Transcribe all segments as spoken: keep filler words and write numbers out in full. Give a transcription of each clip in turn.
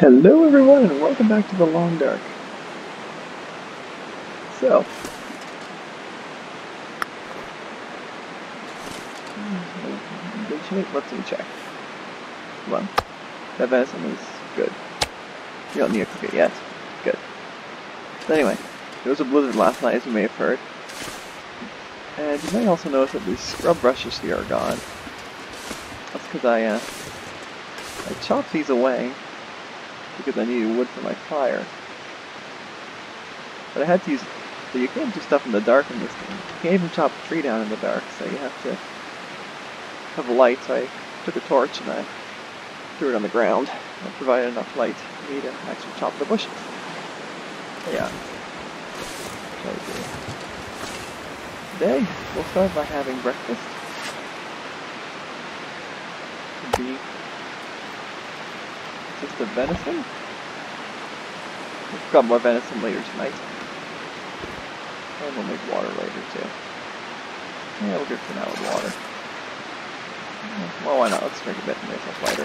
Hello everyone and welcome back to the Long Dark. So, in good shape. Let's see, check. One, that venison is good. You don't need to cook it yet. Good. So anyway, there was a blizzard last night, as you may have heard. And you may also notice that these scrub brushes here are gone. That's because I, uh, I chopped these away because I needed wood for my fire. But I had to use, so you can't do stuff in the dark in this game. You can't even chop a tree down in the dark, so you have to have a light. So I took a torch and I threw it on the ground. That provided enough light for me to actually chop the bushes. But yeah. Today, we'll start by having breakfast. Beef. Just a venison. We've got more venison later tonight. And we'll make water later too. Yeah, we'll go for now with water. Well, why not? Let's drink a bit and make it lighter.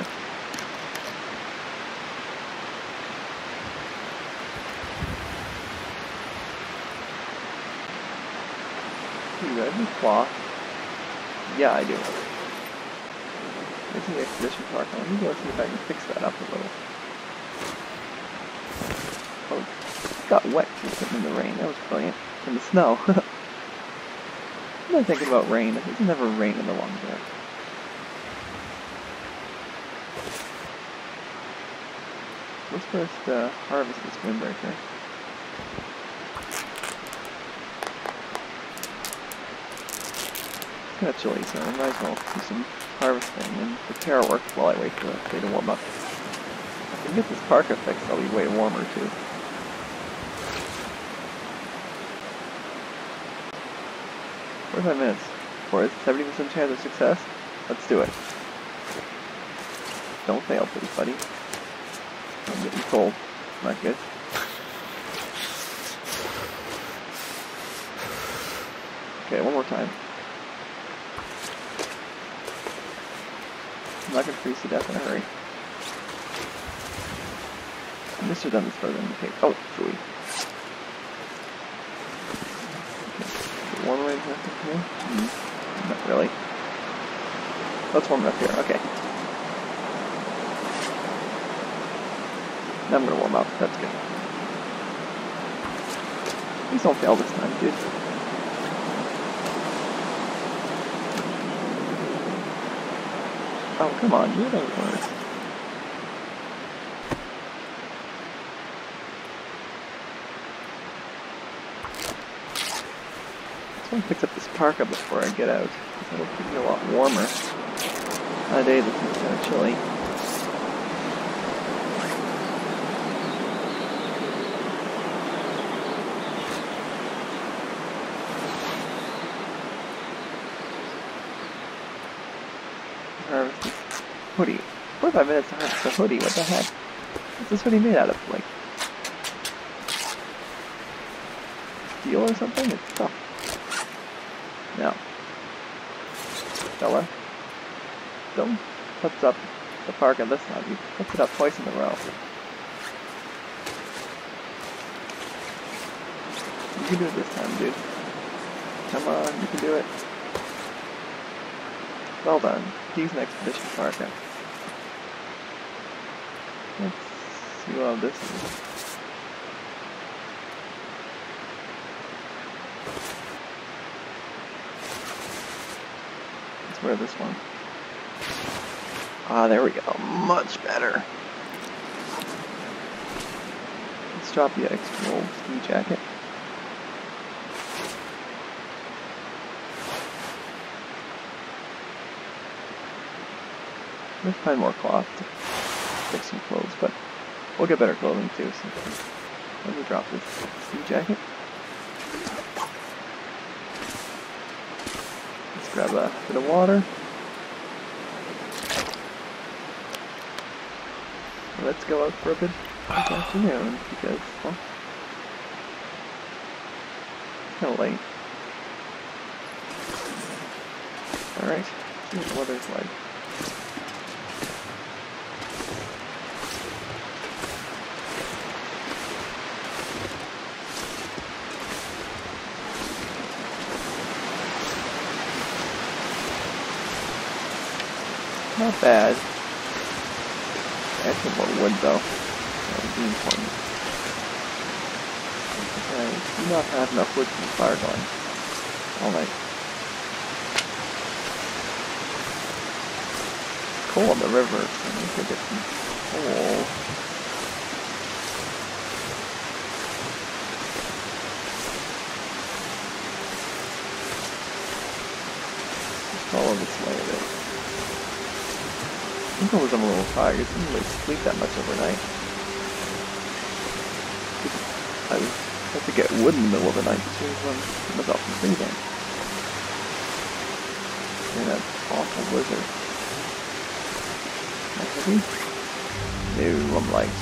Do you have any cloth? Yeah, I do. This is the expedition park. Let me go see if I can fix that up a little. Oh, it got wet just in the rain. That was brilliant. In the snow. I'm not thinking about rain. There's never rain in the Long Dark. Let's first uh, harvest this windbreaker. It's kind of chilly, so I might as well do some harvesting and prepare work while I wait for the day to warm up. If I can get this parka fixed, I'll be way warmer too. forty-five minutes for a seventy percent chance of success. Let's do it. Don't fail, please, buddy. I'm getting cold. Not good. Okay, one more time. I'm not going to freeze to death in a hurry. I must have done this further than the tape. Oh, phooey. Okay. Warm away up here? Mm, not really. Let's warm it up here. Okay. Now I'm going to warm up. That's good. Please don't fail this time, dude. Oh, come on, you don't work. I just want to fix up this parka before I get out, because it'll keep me a lot warmer. On a day that's kind of chilly. Harvest hoodie. forty-five minutes to harvest a hoodie, what the heck? What's this hoodie made out of? Like steel or something? It's tough. No. Fella. Don't put up the parka this time. You put it up twice in a row. You can do it this time, dude. Come on, you can do it. Well done. Use an expedition parka. Let's see what this is. Let's wear this one. Ah, there we go. Much better. Let's drop the extra old ski jacket. Let's find more cloth to fix some clothes, but we'll get better clothing too. So let me drop this ski jacket. Let's grab a bit of water. Let's go out for a bit this afternoon because, well, it's kind of late. Alright, see what the weather's like. Not bad. I have more wood though. That would be important. Okay, I do not have enough wood for the fire going all night. Coal on the river. I need to get some coal. Just follow this way a bit. I think I was a little tired. I didn't really sleep that much overnight. I had to get wood in the middle of the night to um, keep myself from freezing. In that awful blizzard. Am I heavy? No, I'm light.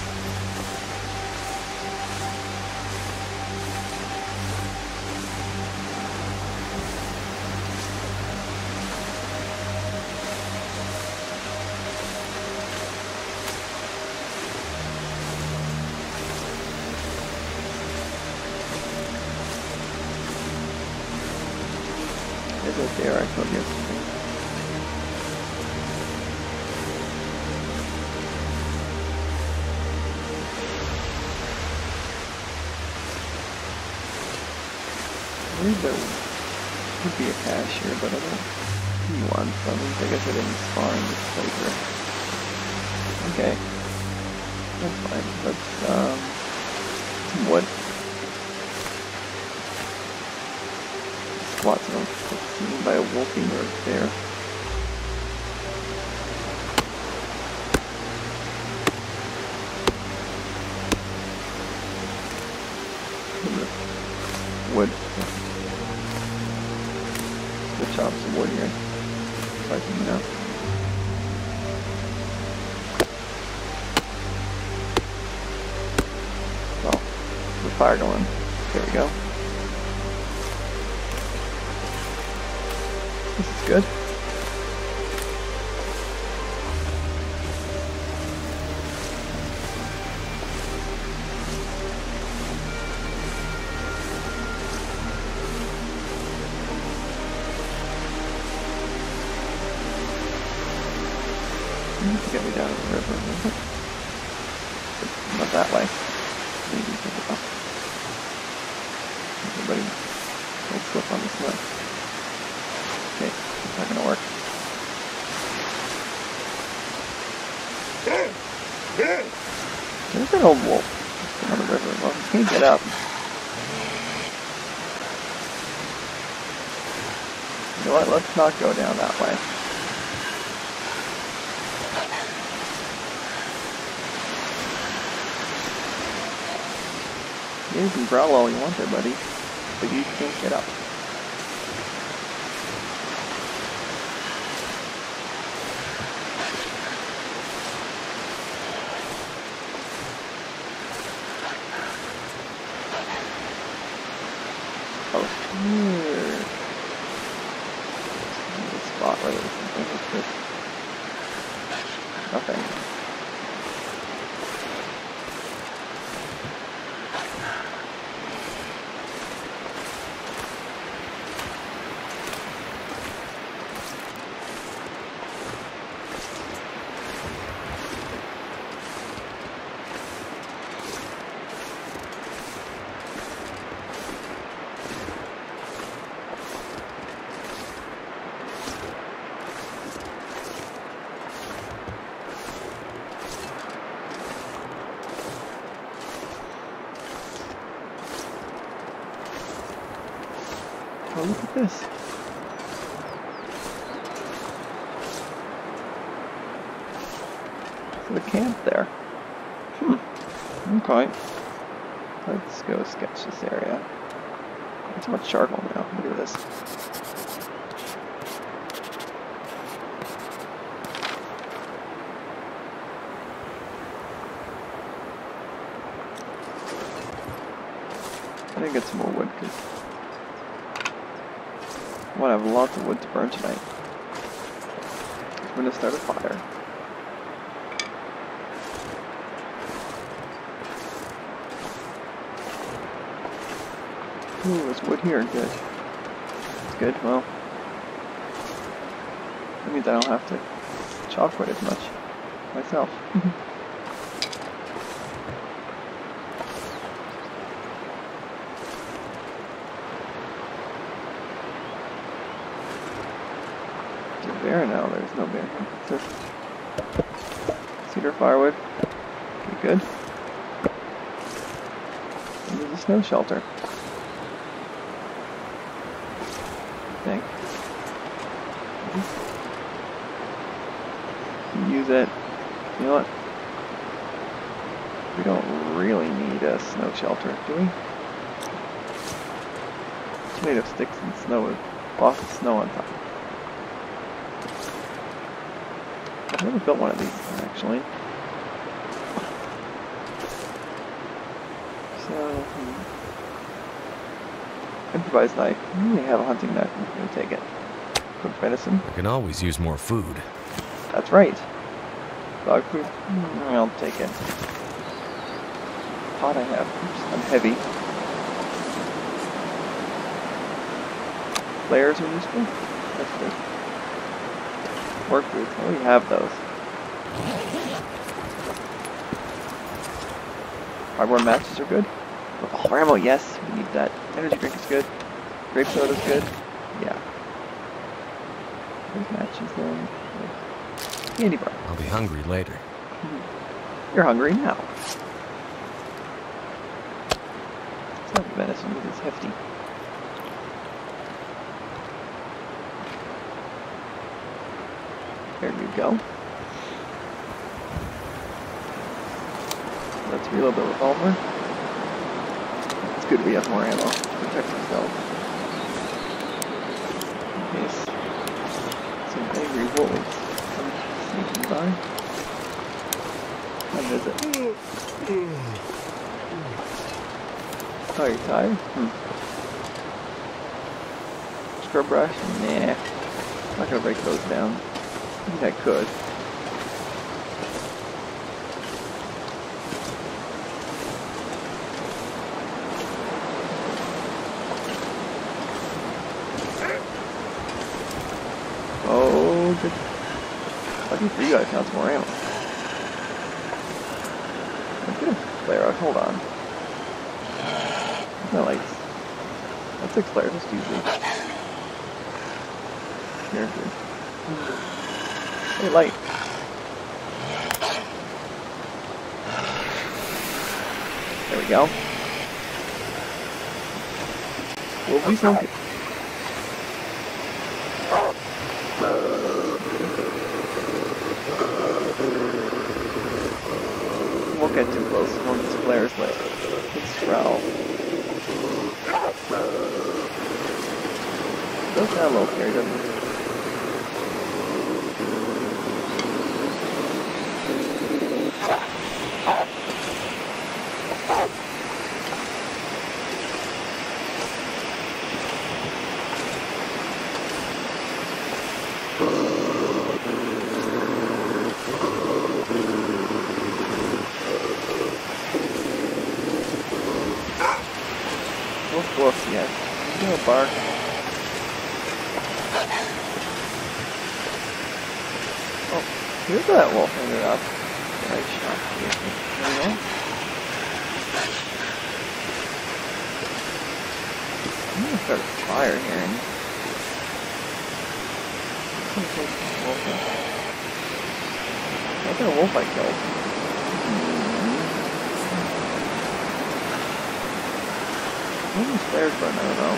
Is it there? I killed yesterday. I believe there would be a cache here, but I don't see one, so I guess I didn't spawn this playthrough. Okay. That's fine. Let's, um, some wood. Lots of them. Seen by a wolfing or a bear. Wood. Let's chop some wood here. So I can, you know. Well, the fire going. There we go. This is good. You need to get me down to the river, isn't it? Not that way. Maybe you can go. Everybody will slip on the snow. Okay, it's not gonna work. There's an old wolf. Just on the river. Well, he can't get up. You know what? Let's not go down that way. You can growl all you want there, buddy. But you can't get up. Oh, here. The spot where there's something like this. Nothing. Oh, look at this. So the camp there. Hmm. Okay. Let's go sketch this area. It's much charcoal now. Look at this. I need to get some more wood because I want to have lots of wood to burn tonight. I'm going to start a fire. Ooh, there's wood here. Good. That's good. Well, that means I don't have to chop quite as much myself. There's a bear now. There's no bear. It's just cedar firewood. Okay, good. And there's a snow shelter. I think. Use it. You know what? We don't really need a snow shelter, do we? It's made of sticks and snow with lots of snow on top. I've never built one of these, actually. So, hmm. Improvised knife. I only have a hunting knife. I'm going to take it. Cook venison. I can always use more food. That's right. Dog food. Mm, I'll take it. Pot I have. Oops, I'm heavy. Flares are useful. That's good. Work boots. I already have those. Hardware matches are good. Oh, ammo, yes. We need that. Energy drink is good. Grape soda is good. Yeah. Those matches then. Candy bar. I'll be hungry later. You're hungry now. It's not venison, it is hefty. There you go. Let's reload the revolver. It's good we have more ammo to protect ourselves. In case some angry wolves come sneaking by. And visit. Oh, you're tired? Hmm. Scrub brush? Nah. I'm not gonna break those down. I think I could. Oh, good. Lucky for you guys, now it's more ammo. I'm gonna flare out. Hold on. No lights. That's six flares, let's use these. Here, here. Hey, light. There we go. We'll be smoking. Won't get too close, won't get flares lit. It's Sprowl. Does have a little scary, doesn't it? Wolf, wolf, yes. No bark. Oh, here's that wolf ended up. Nice shot. There you go. I'm gonna start a fire here. And I'm gonna take this wolf in. What's that wolf I killed? What are these flares burn? I don't know.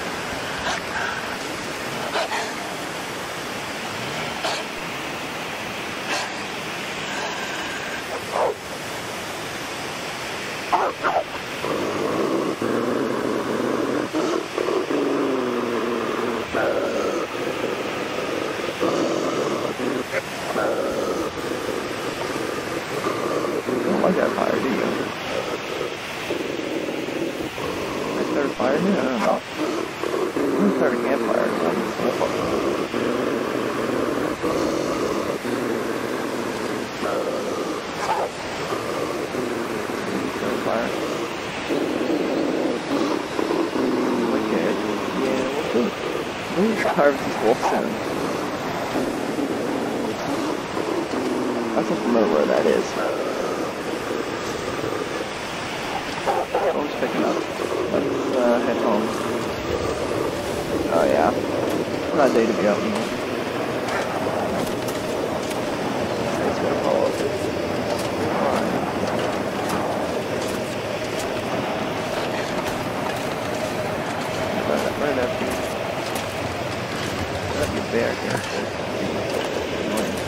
You don't like that fire, do you? I started fire here? I don't know. I'm gonna start a campfire. I'm gonna smoke up. Start a fire. Okay. Yeah, we'll do it. We'll harvest these wolves soon. I just remember where that is. Phone's picking up. Let's uh, head home. Oh yeah. It's not a day to be out anymore. It's gonna follow up. Right, right after you. Right after you bear here. It's annoying.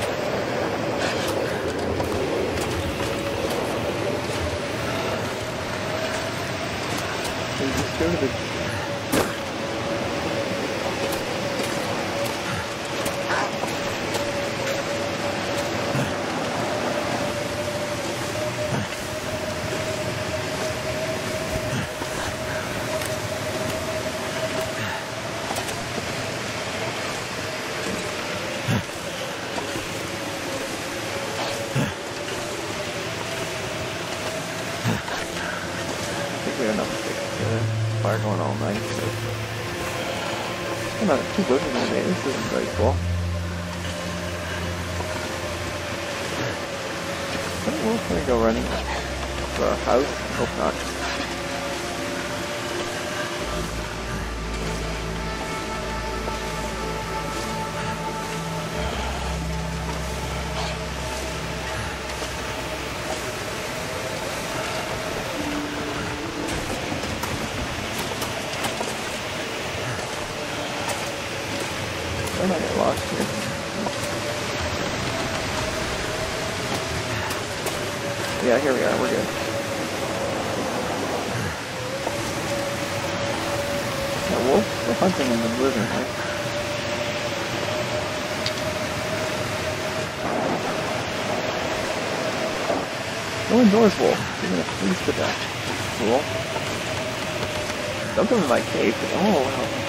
Just go to the... I think we have enough to fix the fire going all night. So. I'm not too good in the day. This isn't very cool. We're gonna go running to our house. Hope not. I might get lost here. Yeah, here we are. We're good. Yeah, wolf? We're hunting in the blizzard, right? No indoors, wolf. You're gonna freeze to death. Cool. Don't come in my cave. Oh, wow.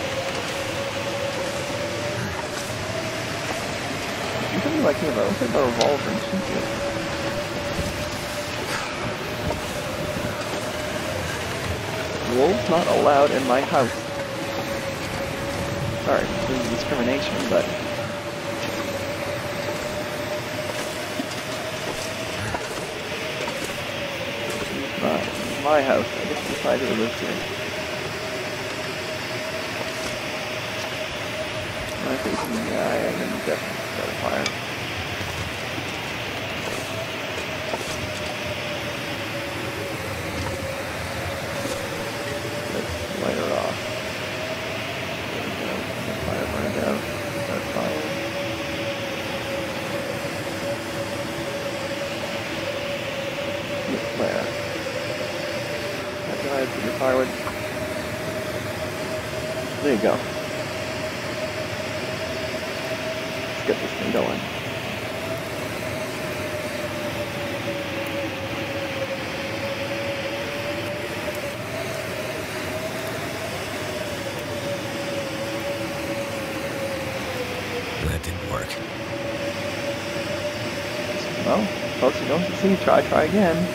You come in my cave. I don't think about a revolver and shoot you. Wolves not allowed in my house. Sorry, this is discrimination, but... It's not it's my house. I get to decide who lives here. Am I facing the guy? I can definitely start a fire. Light her off. There we go. The fire burned out. Start fire. Where? Go ahead, put your firewood. There you go. Let's get this thing going. That didn't work. Well, folks, you don't succeed. Try, try again.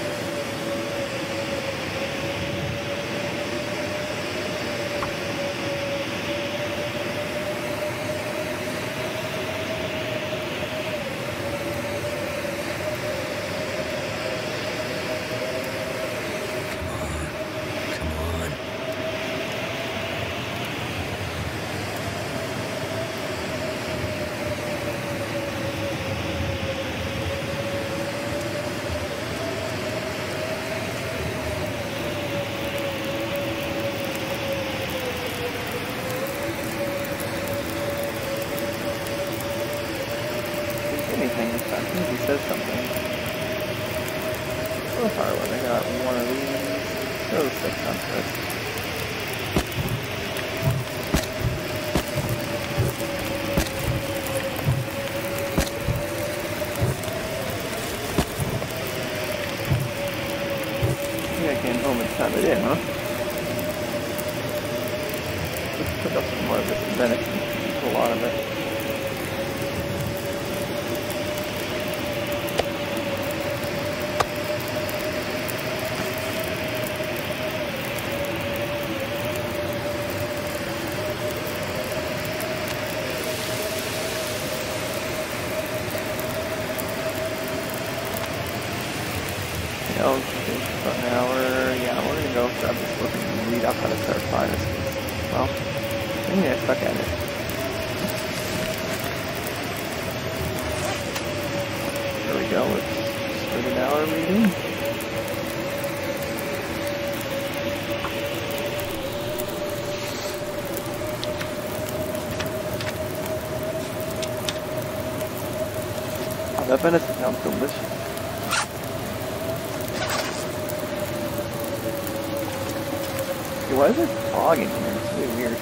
Anything this time. Maybe he says something. So far, when I got one of these, those six on first. I think I came home and found it in, huh? Let's pick up some more of this and then it's a lot of it. know, about an hour, yeah, we're gonna go grab this book and read up how to start fires. Well, I think I stuck at it. There we go, let's spend an hour reading. Oh, that venison sounds delicious. Hey, why is there fog in here? It's really weird.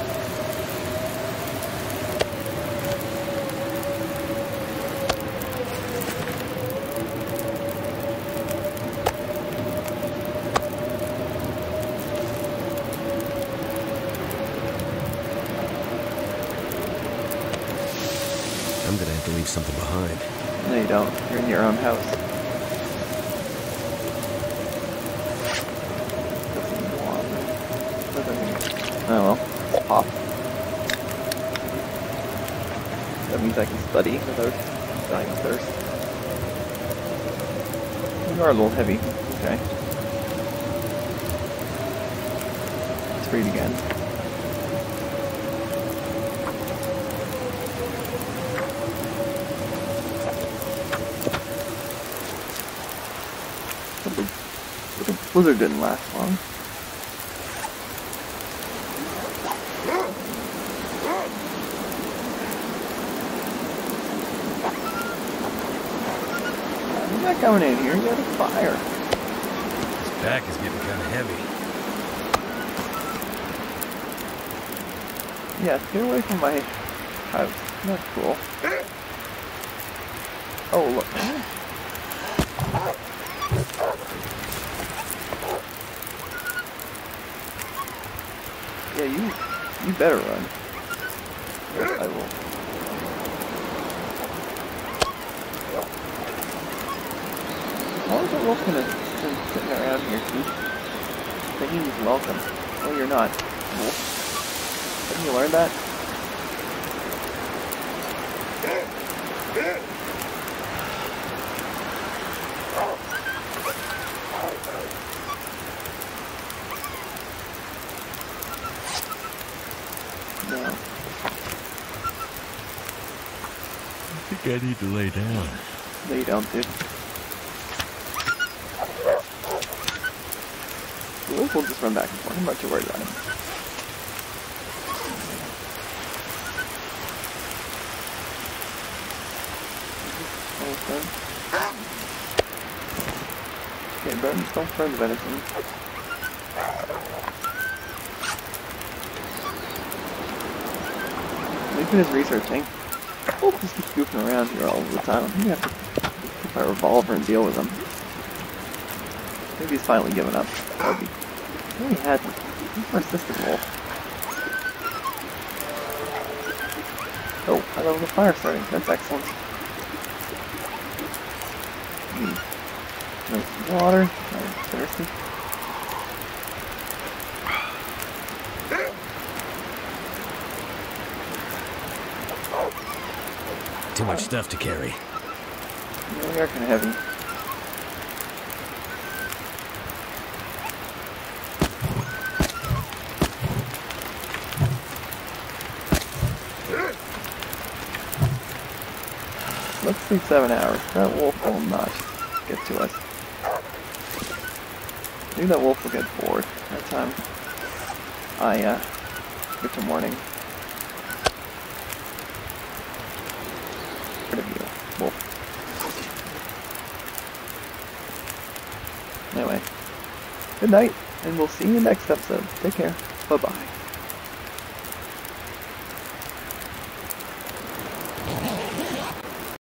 I'm gonna have to leave something behind. No, you don't. You're in your own house. Oh well, it's pop. That means I can study without dying of thirst. You are a little heavy. Okay. Let's read again. The blizzard didn't last long. You're not coming in here, you got a fire. This pack is getting kind of heavy. Yeah, get away from my house. Not cool. Oh, look. Yeah, you you better run. Yes, I will. How is a wolf gonna been sitting around here, too? Thinking he's welcome. Oh, you're not, wolf. Didn't you learn that? No. I think I need to lay down. No, you don't, dude. The wolf will just run back and forth. I'm not too worried about him. Okay, Burton, just don't burn the venison. Nathan is researching. Wolf just keeps goofing around here all the time. I'm gonna have to take my revolver and deal with him. Maybe he's finally given up. That would be... No, he hadn't. He's persistent wolf. Oh, I love the fire starting. That's excellent. Mm. Nice water. I'm thirsty. Too much stuff to carry. Yeah, we are kind of heavy. Let's sleep seven hours. That wolf will not get to us. Maybe that wolf will get bored by the time I uh, get to morning. Rid of you, wolf. Anyway, good night, and we'll see you next episode. Take care. Bye-bye.